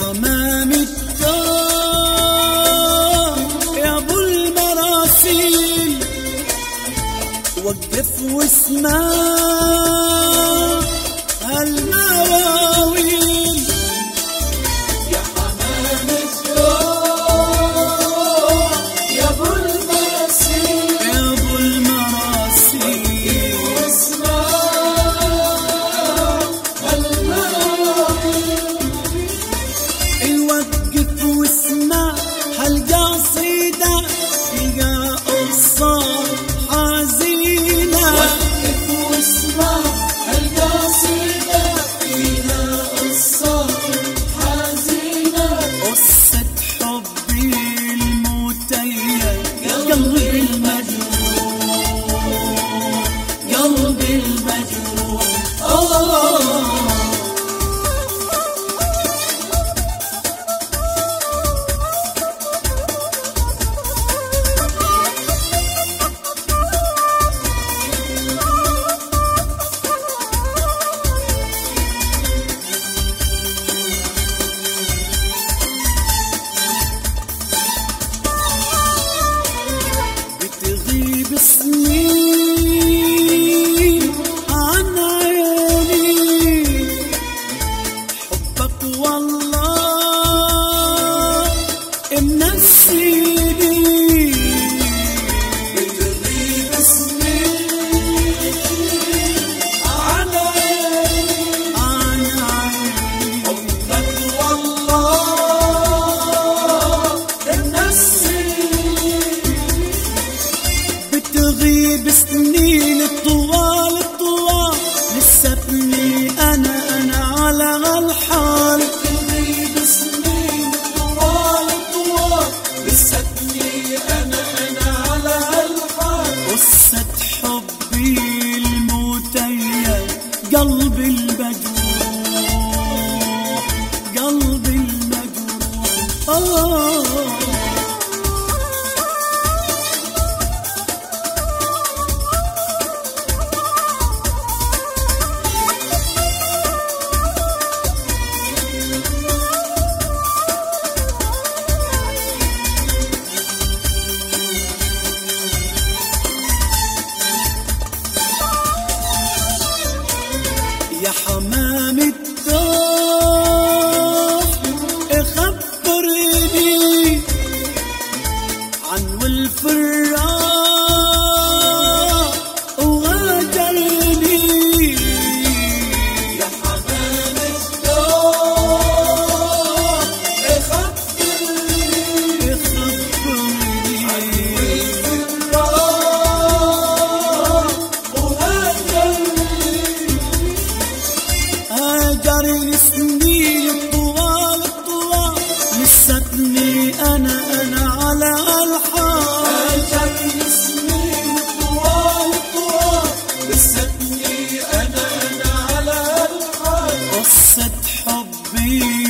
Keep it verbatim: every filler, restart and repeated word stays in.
حمام الدار يا ابو المراسيل وقف واسمع هالمواويل. يا حمام الدار يا ابو المراسيل يا ابو المراسيل واسمع هالمواويل. وقف واسمع هالقصيدة فيها قصة حزينة. وقف واسمع هالقصيدة فيها قصة حزينة. قصة حبي المتيم قلبي المجروح قلبي المجروح. آه بتغيب سنين عن عيني حبك والله منسيني. بتغيب سنين عن عيني عن عيني حبك والله منسيني. بتغيب سنين طوال طوال لساتني انا انا على هالحال. بتغيب سنين طوال طوال لساتني انا انا على هالحال. قصة حبي المتيم قلبي المجروح قلبي المجروح. آه يا حمام الدار خبرني عن والفراق وغادرني. يا حمام الدار خبرني خبرني عن الفراق وهجرني. هاجرني سنين طوال طوال لساتني انا انا على هالحال. هاجرني سنين طوال طوال لساتني انا انا على هالحال. قصة حبي